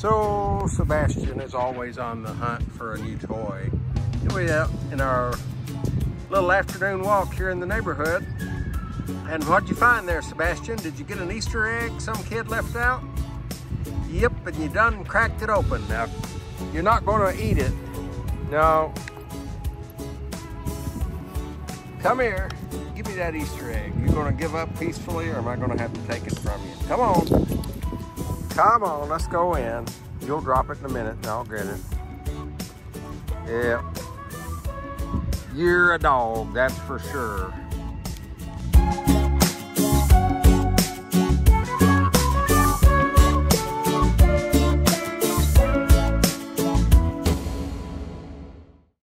So Sebastian is always on the hunt for a new toy. We're out in our little afternoon walk here in the neighborhood. And what'd you find there, Sebastian? Did you get an Easter egg some kid left out? Yep, and you done cracked it open. Now, you're not gonna eat it. No. Come here, give me that Easter egg. You gonna give up peacefully, or am I gonna have to take it from you? Come on. Come on, let's go in. You'll drop it in a minute and I'll get it. Yep. You're a dog, that's for sure.